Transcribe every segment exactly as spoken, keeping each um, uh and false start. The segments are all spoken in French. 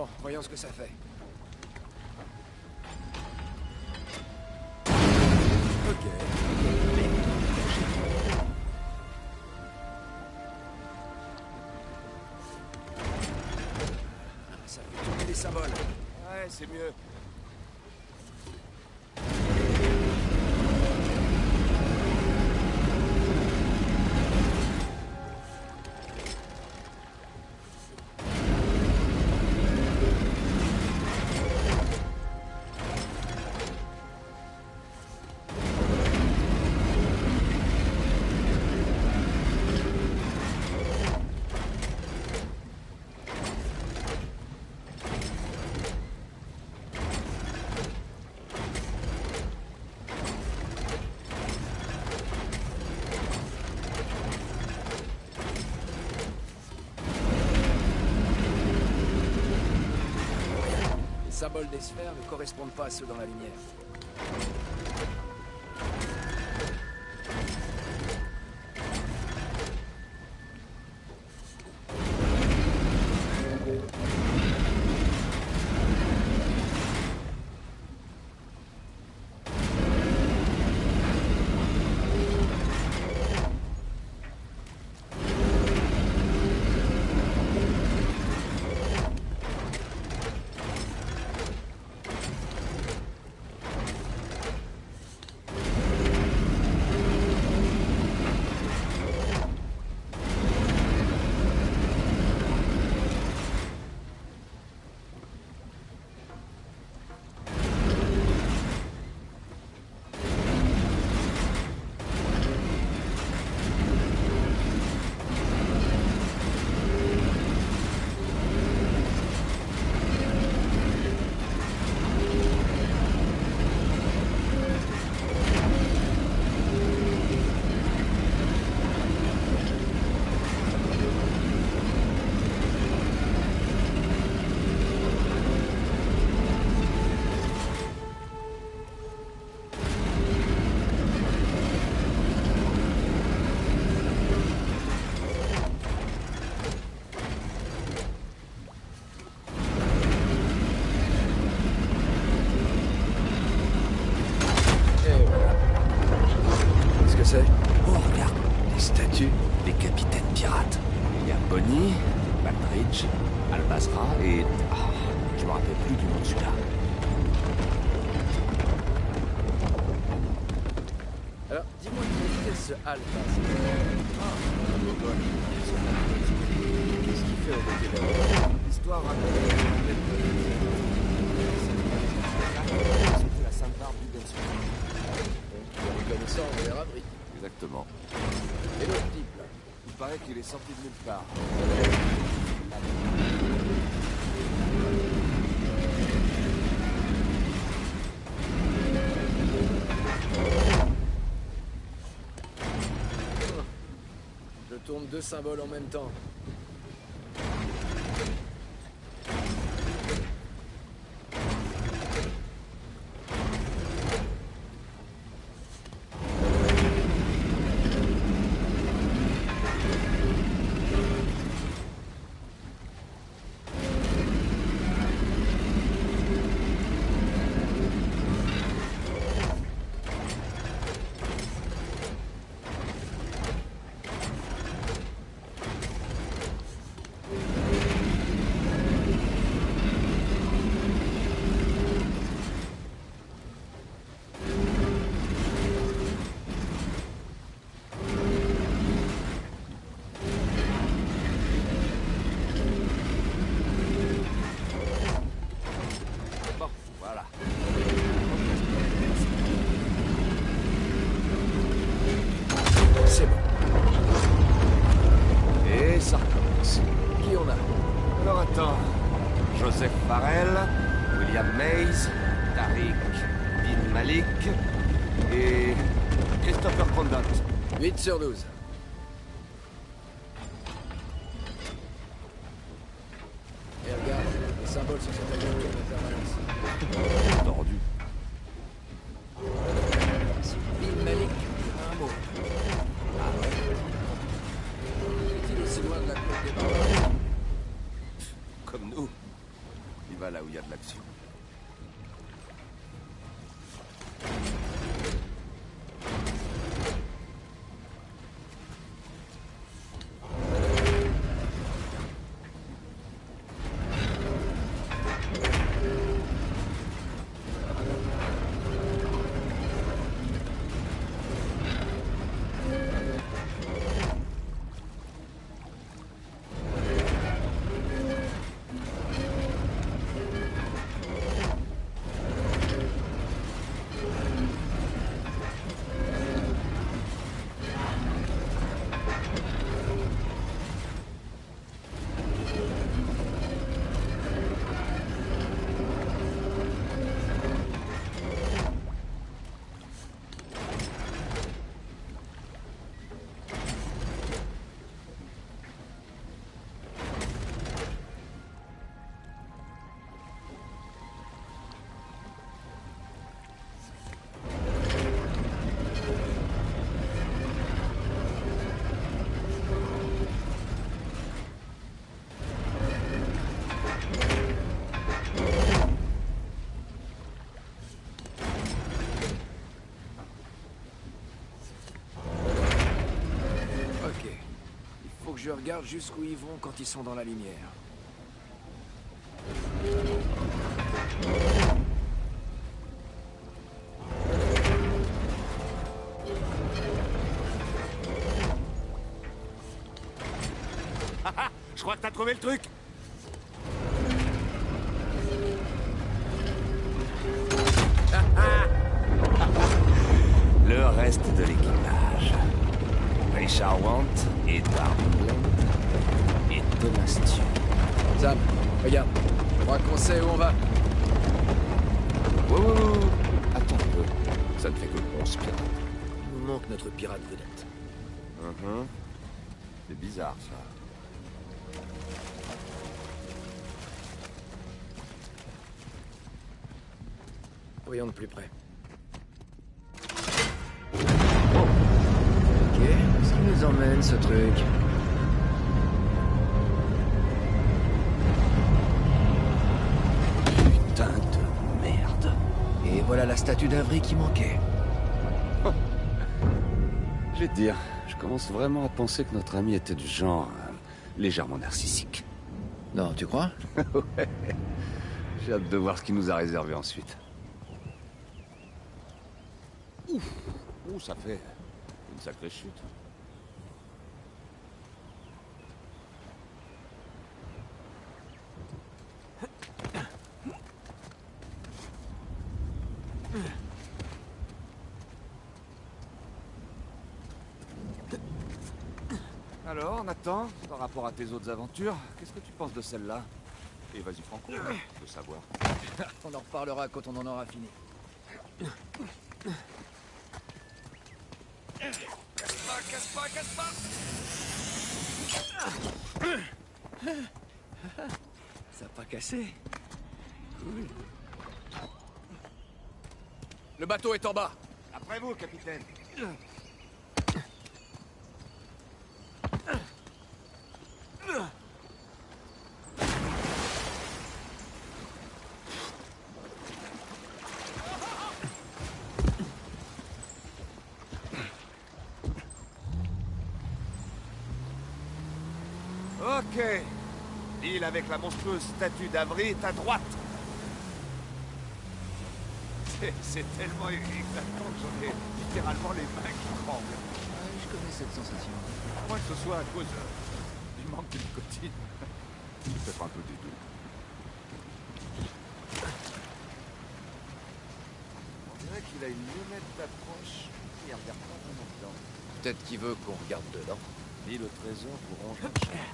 Bon, voyons ce que ça fait. Ok. Ça fait tourner les symboles. Ouais, c'est mieux. Les symboles des sphères ne correspondent pas à ceux dans la lumière. Oh, regarde, les statues des capitaines pirates. Il y a Bonnie, Baldridge, Albazra et... Oh, je me rappelle plus du nom de celui-là. Alors, dis-moi qui est ce Albazra? Ah, qu'est-ce qu'il fait au côté là? L'histoire raconte la Sainte Barbe du Gunson. Reconnaissant envers abri. Exactement. Et l'autre type, là? Il paraît qu'il est sorti de nulle part. Je tourne deux symboles en même temps. huit sur douze. Et regarde, les symboles sur cette aventure en permanence. Tordu. Bin Malik, un mot. Ah ouais. Est-il aussi loin de la côte des barbares? Comme nous. là où il y a de l'action. Je regarde jusqu'où ils vont quand ils sont dans la lumière. Je crois que t'as trouvé le truc. Le reste de l'équipage. Richard Want et Darwin Bland et Thomas Stewart. Sam, regarde. Je crois qu'on sait où on va. Wow, wow, wow. Attends un peu. Ça ne fait que onze pirates. Il nous manque notre pirate vedette. Uh-huh. C'est bizarre, ça. Voyons de plus près. Ok, où est-ce qu'il nous emmène, ce truc? Putain de merde. Et voilà la statue d'Avery qui manquait. Je vais te dire, je commence vraiment à penser que notre ami était du genre euh, légèrement narcissique. Non, tu crois? Ouais. J'ai hâte de voir ce qu'il nous a réservé ensuite. Ouf. Ouh, ça fait une sacrée chute. Alors, Nathan, par rapport à tes autres aventures, qu'est-ce que tu penses de celle-là? Et vas-y, Franco, je veux savoir. On en reparlera quand on en aura fini. Casse pas, casse pas, casse pas. Ça n'a pas cassé. Cool. Le bateau est en bas. Après vous, capitaine. Ok. L'île avec la monstrueuse statue d'Avery est à droite. C'est tellement éclatant que j'en ai littéralement les mains qui tremblent. Ouais, je connais cette sensation. À moins que ce soit à cause euh, du manque de nicotine. Peut-être un peu des deux. On dirait qu'il a une lunette d'approche. Il regarde pas vraiment dedans. Peut-être qu'il veut qu'on regarde dedans. Ni le trésor vous ronge la chair.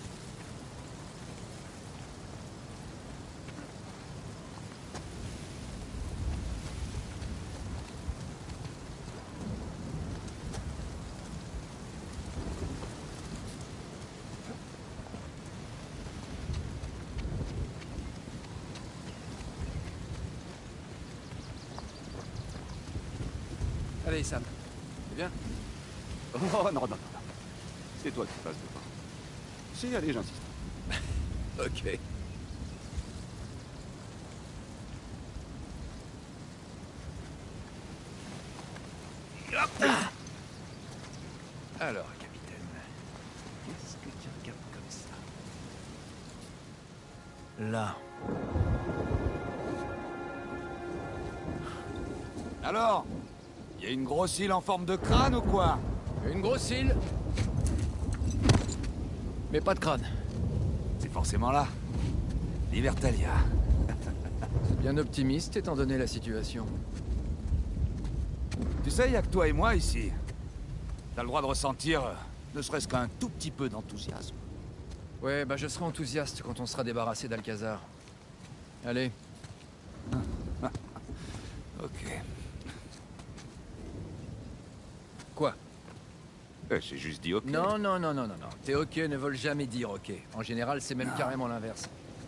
Allez, Sam. C'est bien? Oh non, non, non, non. C'est toi qui passes devant. Si, allez, j'insiste. Ok. Alors, capitaine, qu'est-ce que tu regardes comme ça? Là. Alors? Y a une grosse île en forme de crâne ou quoi? Une grosse île. Mais pas de crâne. C'est forcément là. Libertalia. C'est bien optimiste étant donné la situation. Tu sais, y a que toi et moi ici. T'as le droit de ressentir, euh, ne serait-ce qu'un tout petit peu d'enthousiasme. Ouais, bah je serai enthousiaste quand on sera débarrassé d'Alcazar. Allez. Ok. Quoi? Euh, J'ai juste dit ok. Non, non, non, non, non, non. Tes ok ne veulent jamais dire ok. En général, c'est même carrément l'inverse.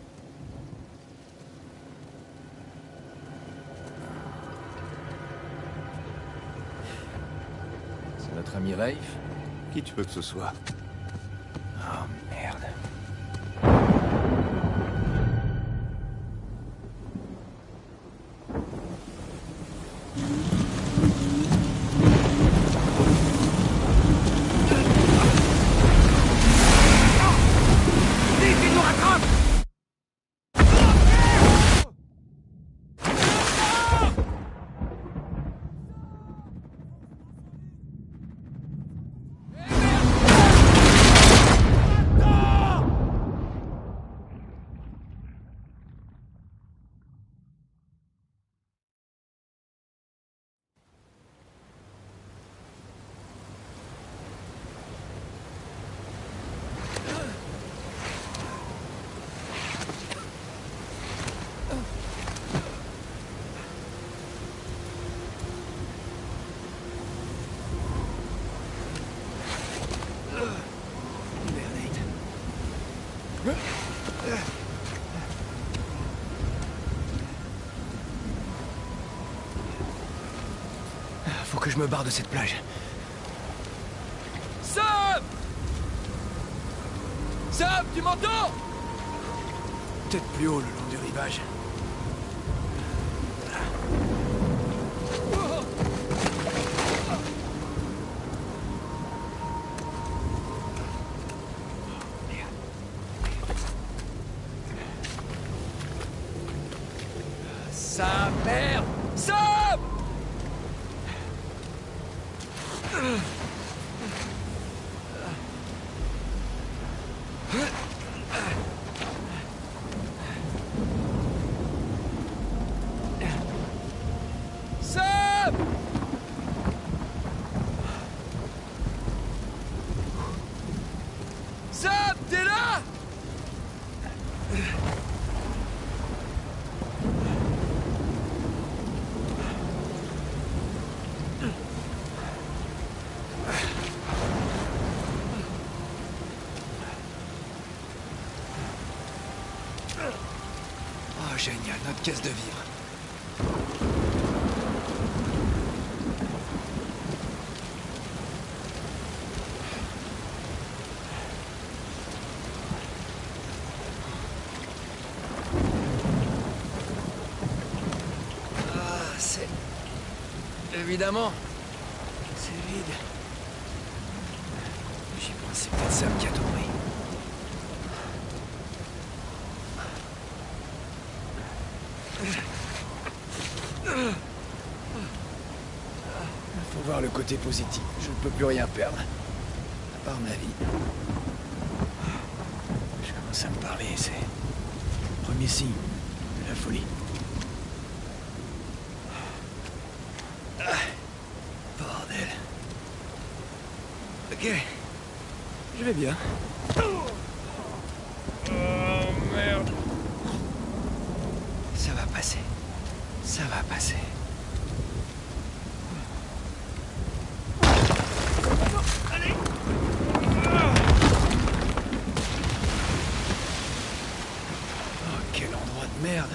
C'est notre ami Rafe. Qui tu veux que ce soit? Oh merde. Faut que je me barre de cette plage. Sam! Sam, tu m'entends? Peut-être plus haut le long du rivage. Sam, merde! Sam! Sam! Sam, t'es là? Oh, génial, notre caisse de vivres. Ah, c'est... Évidemment. C'est vide. J'y pense, c'est peut-être Sam qui a tout pris. Faut voir le côté positif. Je ne peux plus rien perdre. À part ma vie. Je commence à me parler, c'est... Premier signe de la folie. Ah, bordel. Ok. Je vais bien. Oh merde. Ça va passer. Ça va passer. Allez. Oh, quel endroit de merde.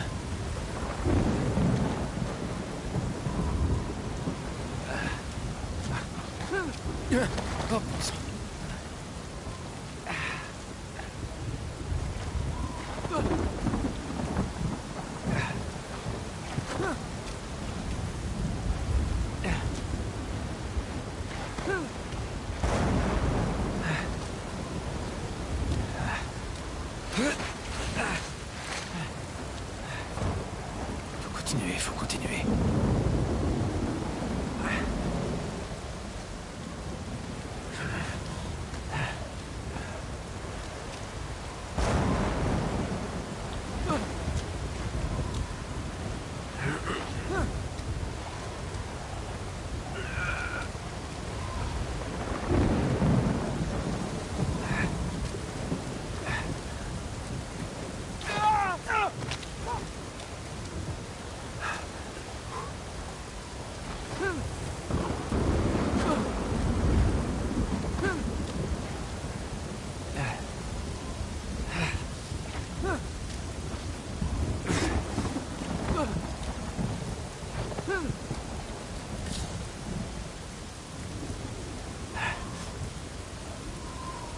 Oh, bon sang.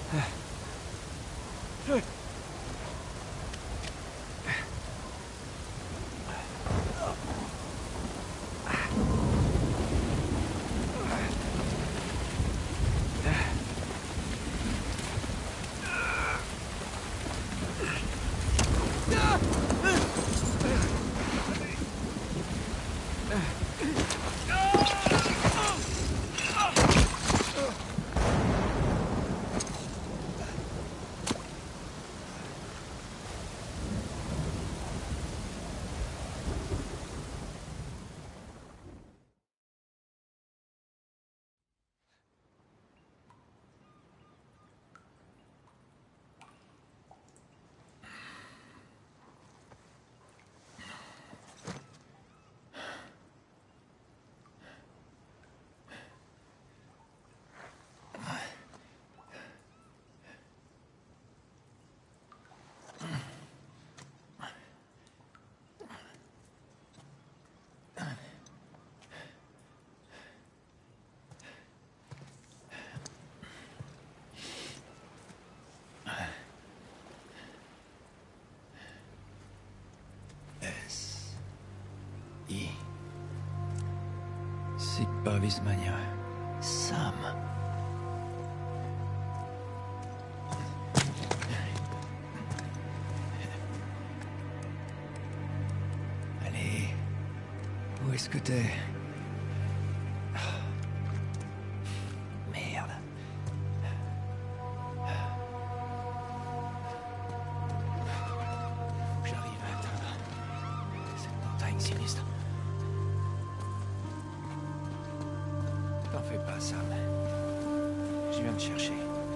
I. Sigma Vismania. Sam. Allez. Où est-ce que t'es? Merde. Faut que j'arrive à atteindre cette montagne sinistre. T'en fais pas, Sam. Je viens te chercher.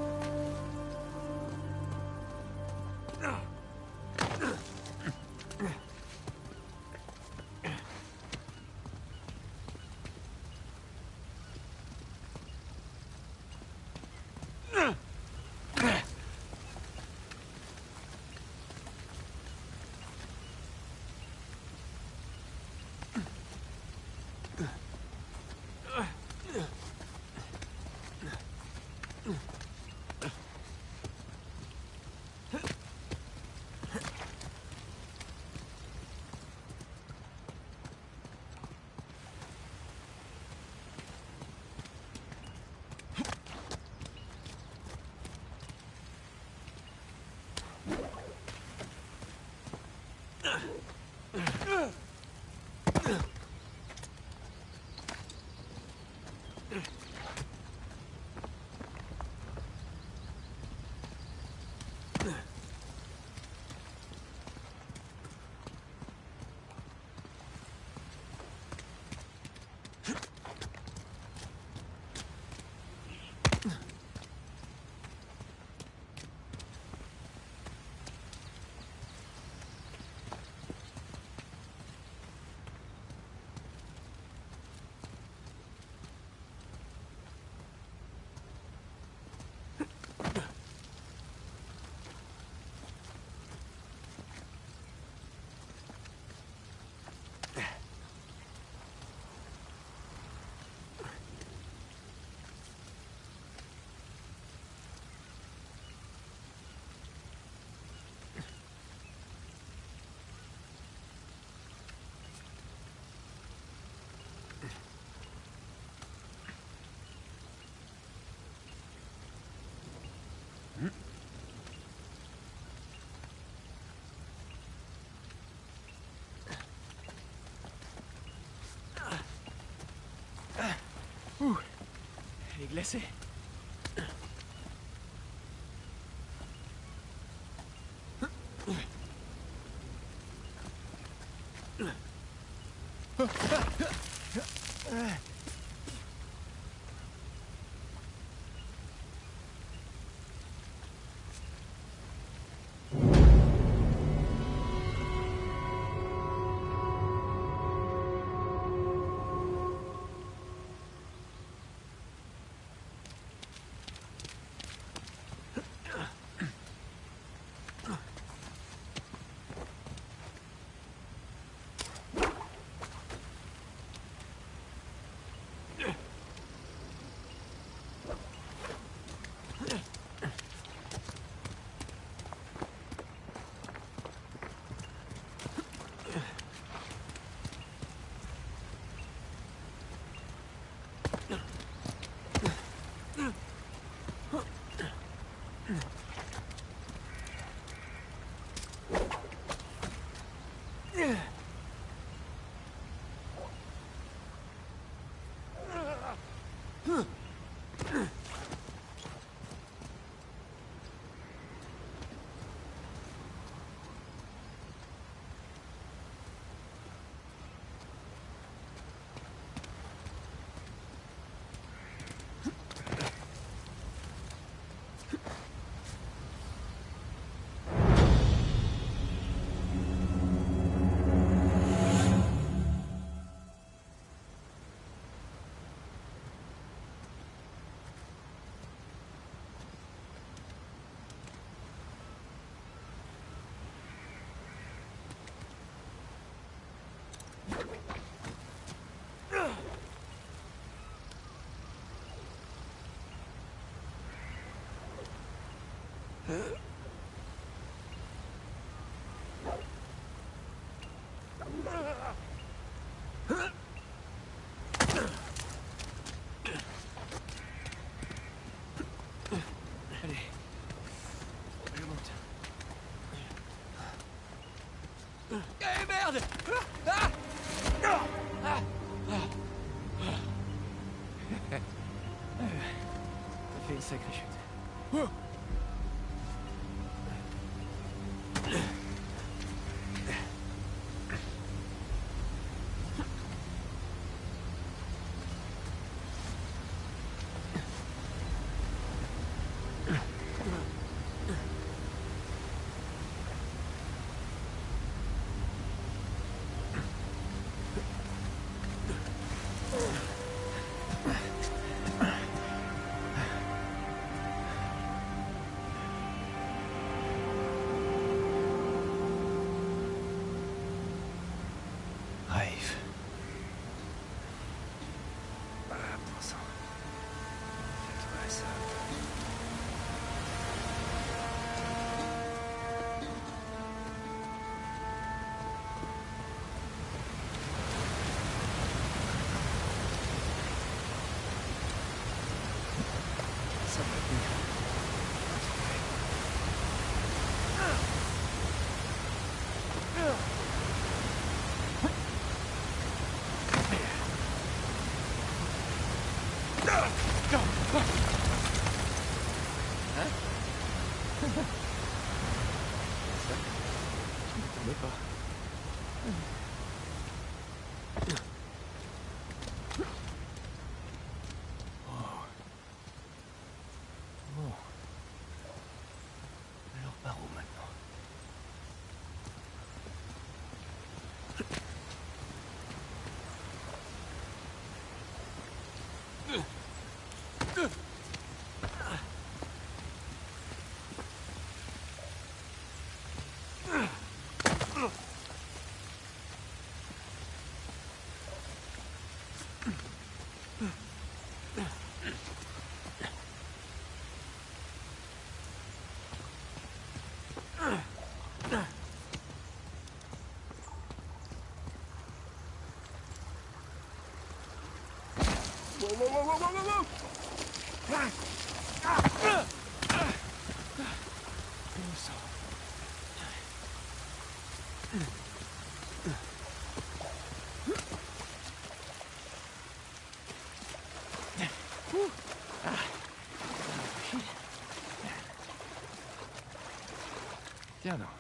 Ouh, elle est glacée. Allez. Je monte. Eh merde! Ah! Ah! Ah! Ah! Ça fait une sacrée chute. Rêve. Ah, pour ça. Fais-toi ça. Ça va venir. Hein? Ça? Je ne m'attendais pas. Oh. Bon. Alors par où maintenant? Wow, wow, wow, wow, wow, wow. Ah. Ah. Ah. Ah. Bon sang. Ouh. Ah. Tiens donc.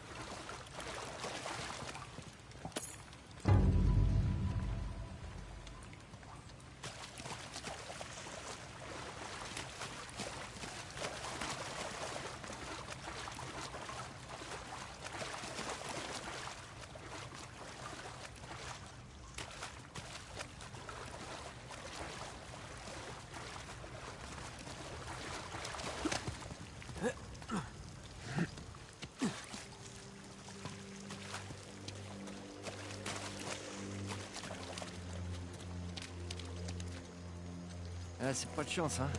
Ah, c'est pas de chance, hein.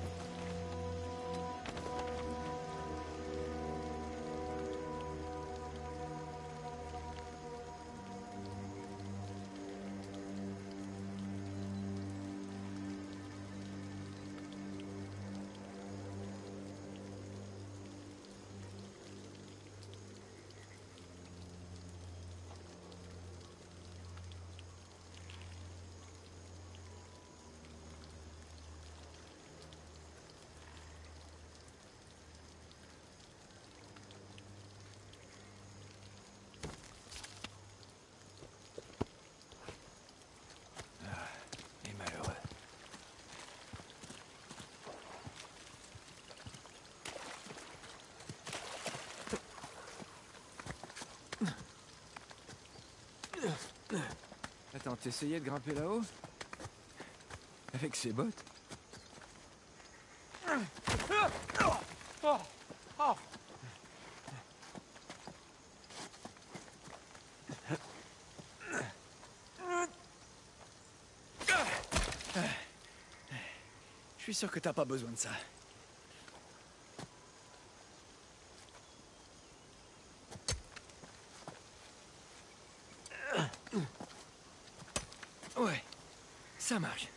Attends, t'essayais de grimper là-haut? Avec ses bottes? Je suis sûr que t'as pas besoin de ça. Ouais, ça marche.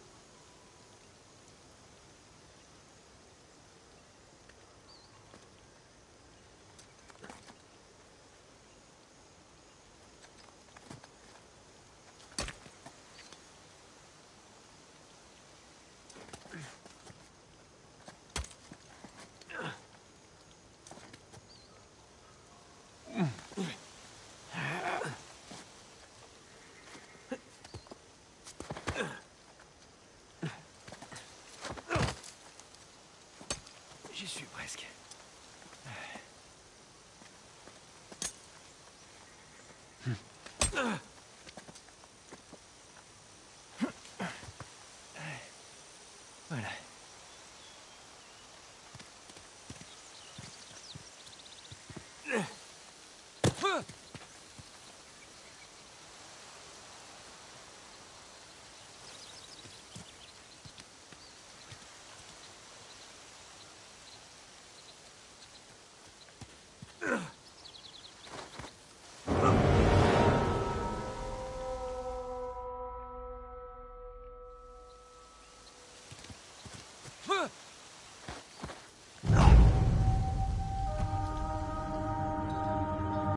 J'y suis presque. Voilà. Ugh.